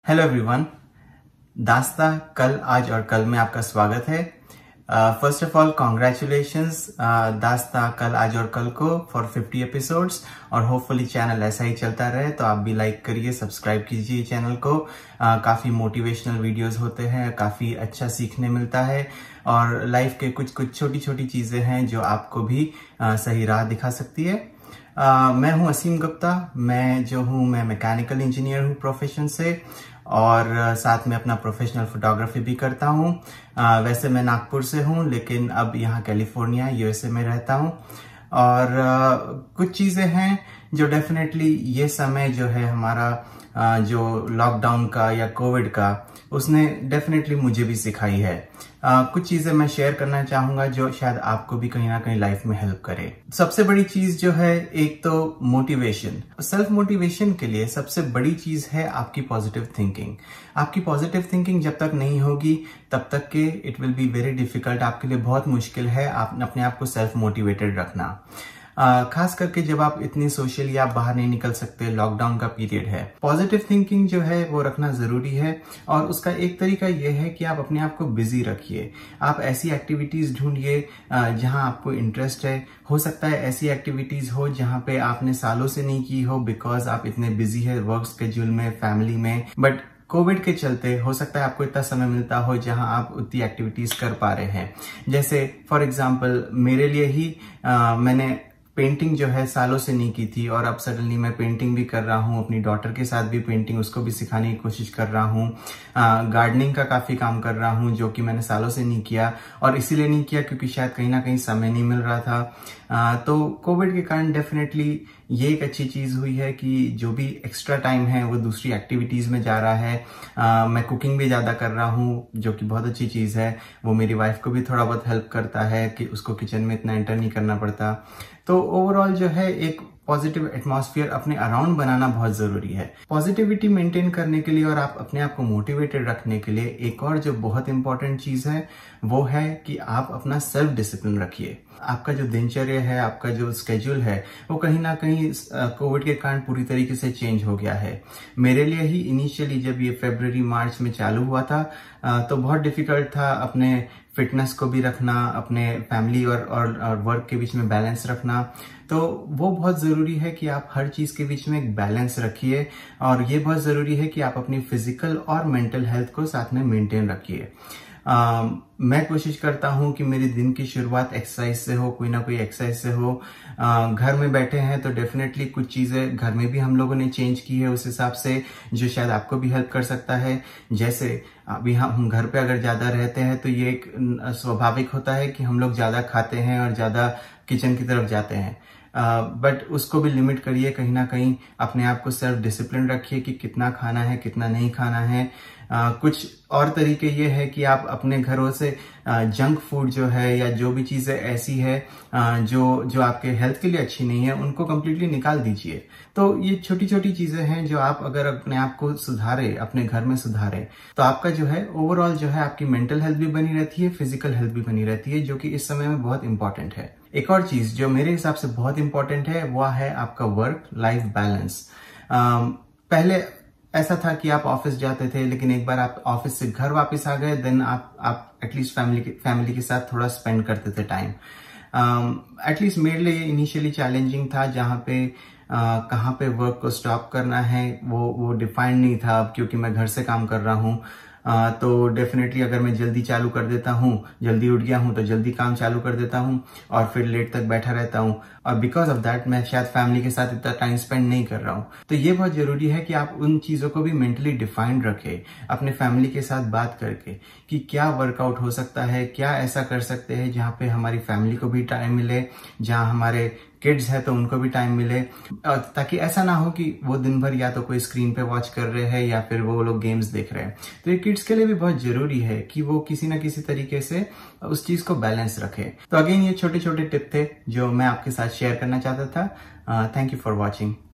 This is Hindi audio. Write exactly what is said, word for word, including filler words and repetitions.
हेलो एवरीवन, दास्ता कल आज और कल में आपका स्वागत है। फर्स्ट ऑफ ऑल कॉन्ग्रेचुलेशंस दास्ता कल आज और कल को फॉर फिफ्टी एपिसोड्स, और होपफुली चैनल ऐसा ही चलता रहे। तो आप भी लाइक करिए, सब्सक्राइब कीजिए चैनल को। uh, काफी मोटिवेशनल वीडियोस होते हैं, काफी अच्छा सीखने मिलता है, और लाइफ के कुछ कुछ छोटी छोटी चीजें हैं जो आपको भी uh, सही राह दिखा सकती है। uh, मैं हूं असीम गुप्ता। मैं जो हूं मैं मैकेनिकल इंजीनियर हूं प्रोफेशन से, और साथ में अपना प्रोफेशनल फोटोग्राफी भी करता हूँ। वैसे मैं नागपुर से हूँ, लेकिन अब यहाँ कैलिफोर्निया यूएसए में रहता हूँ। और आ, कुछ चीजें हैं जो डेफिनेटली ये समय जो है हमारा आ, जो लॉकडाउन का या कोविड का, उसने डेफिनेटली मुझे भी सिखाई है। आ, कुछ चीजें मैं शेयर करना चाहूंगा जो शायद आपको भी कहीं ना कहीं लाइफ में हेल्प करे। सबसे बड़ी चीज जो है, एक तो मोटिवेशन। सेल्फ मोटिवेशन के लिए सबसे बड़ी चीज है आपकी पॉजिटिव थिंकिंग। आपकी पॉजिटिव थिंकिंग जब तक नहीं होगी तब तक के it will be very difficult, आपके लिए बहुत मुश्किल है आप अपने आप को सेल्फ मोटिवेटेड रखना। Uh, खास करके जब आप इतनी सोशली आप बाहर नहीं निकल सकते, लॉकडाउन का पीरियड है। पॉजिटिव थिंकिंग जो है वो रखना जरूरी है, और उसका एक तरीका यह है कि आप अपने आप को बिजी रखिए। आप ऐसी एक्टिविटीज ढूंढिए जहां आपको इंटरेस्ट है। हो सकता है ऐसी एक्टिविटीज हो जहां पे आपने सालों से नहीं की हो, बिकॉज आप इतने बिजी है वर्क स्केड्यूल में, फैमिली में। बट कोविड के चलते हो सकता है आपको इतना समय मिलता हो जहां आप उतनी एक्टिविटीज कर पा रहे हैं। जैसे फॉर एग्जाम्पल मेरे लिए ही आ, मैंने पेंटिंग जो है सालों से नहीं की थी, और अब सडनली मैं पेंटिंग भी कर रहा हूँ। अपनी डॉटर के साथ भी पेंटिंग, उसको भी सिखाने की कोशिश कर रहा हूँ। गार्डनिंग का काफी काम कर रहा हूँ जो कि मैंने सालों से नहीं किया, और इसीलिए नहीं किया क्योंकि शायद कहीं ना कहीं समय नहीं मिल रहा था। आ, तो कोविड के कारण डेफिनेटली ये एक अच्छी चीज हुई है कि जो भी एक्स्ट्रा टाइम है वो दूसरी एक्टिविटीज में जा रहा है। आ, मैं कुकिंग भी ज्यादा कर रहा हूँ जो कि बहुत अच्छी चीज है। वो मेरी वाइफ को भी थोड़ा बहुत हेल्प करता है कि उसको किचन में इतना एंटर नहीं करना पड़ता। तो ओवरऑल जो है एक पॉजिटिव एटमॉस्फेयर अपने अराउंड बनाना बहुत जरूरी है। पॉजिटिविटी मेंटेन करने के लिए और आप अपने आप को मोटिवेटेड रखने के लिए एक और जो बहुत इंपॉर्टेंट चीज है वो है कि आप अपना सेल्फ डिसिप्लिन रखिए। आपका जो दिनचर्या है, आपका जो स्केड्यूल है, वो कहीं ना कहीं कोविड के कारण पूरी तरीके से चेंज हो गया है। मेरे लिए ही इनिशियली जब ये फरवरी मार्च में चालू हुआ था तो बहुत डिफिकल्ट था अपने फिटनेस को भी रखना, अपने फैमिली और, और, और वर्क के बीच में बैलेंस रखना। तो वो बहुत जरूरी है कि आप हर चीज के बीच में एक बैलेंस रखिए, और ये बहुत जरूरी है कि आप अपनी फिजिकल और मेंटल हेल्थ को साथ में मेंटेन रखिए। Uh, मैं कोशिश करता हूं कि मेरी दिन की शुरुआत एक्सरसाइज से हो, कोई ना कोई एक्सरसाइज से हो। uh, घर में बैठे हैं तो डेफिनेटली कुछ चीजें घर में भी हम लोगों ने चेंज की है उस हिसाब से, जो शायद आपको भी हेल्प कर सकता है। जैसे अभी हम घर पे अगर ज्यादा रहते हैं तो ये एक स्वाभाविक होता है कि हम लोग ज्यादा खाते हैं और ज्यादा किचन की तरफ जाते हैं। बट uh, उसको भी लिमिट करिए। कहीं ना कहीं अपने आप को सेल्फ डिसिप्लिन रखिए कि कितना खाना है, कितना नहीं खाना है। Uh, कुछ और तरीके ये है कि आप अपने घरों से जंक uh, फूड जो है या जो भी चीजें ऐसी है uh, जो जो आपके हेल्थ के लिए अच्छी नहीं है, उनको कम्प्लीटली निकाल दीजिए। तो ये छोटी छोटी चीजें हैं जो आप अगर अपने आप को सुधारे, अपने घर में सुधारे, तो आपका जो है ओवरऑल जो है आपकी मेंटल हेल्थ भी बनी रहती है, फिजिकल हेल्थ भी बनी रहती है, जो कि इस समय में बहुत इंपॉर्टेंट है। एक और चीज जो मेरे हिसाब से बहुत इंपॉर्टेंट है वो है आपका वर्क लाइफ बैलेंस। पहले ऐसा था कि आप ऑफिस जाते थे, लेकिन एक बार आप ऑफिस से घर वापस आ गए, देन आप आप एटलीस्ट फैमिली के फैमिली के साथ थोड़ा स्पेंड करते थे टाइम। एटलीस्ट मेरे लिए इनिशियली चैलेंजिंग था, जहाँ पे uh, कहाँ पे वर्क को स्टॉप करना है वो वो डिफाइंड नहीं था, क्योंकि मैं घर से काम कर रहा हूँ। Uh, तो डेफिनेटली अगर मैं जल्दी चालू कर देता हूँ, जल्दी उठ गया हूँ तो जल्दी काम चालू कर देता हूँ, और फिर लेट तक बैठा रहता हूँ, और बिकॉज ऑफ दैट मैं शायद फैमिली के साथ इतना टाइम स्पेंड नहीं कर रहा हूँ। तो ये बहुत जरूरी है कि आप उन चीजों को भी मेंटली डिफाइंड रखें, अपने फैमिली के साथ बात करके कि क्या वर्कआउट हो सकता है, क्या ऐसा कर सकते हैं जहाँ पे हमारी फैमिली को भी टाइम मिले, जहाँ हमारे किड्स है तो उनको भी टाइम मिले, ताकि ऐसा ना हो कि वो दिन भर या तो कोई स्क्रीन पे वॉच कर रहे हैं या फिर वो लोग गेम्स देख रहे हैं। तो ये किड्स के लिए भी बहुत जरूरी है कि वो किसी ना किसी तरीके से उस चीज को बैलेंस रखे। तो अगेन ये छोटे छोटे टिप थे जो मैं आपके साथ शेयर करना चाहता था। Thank you for watching.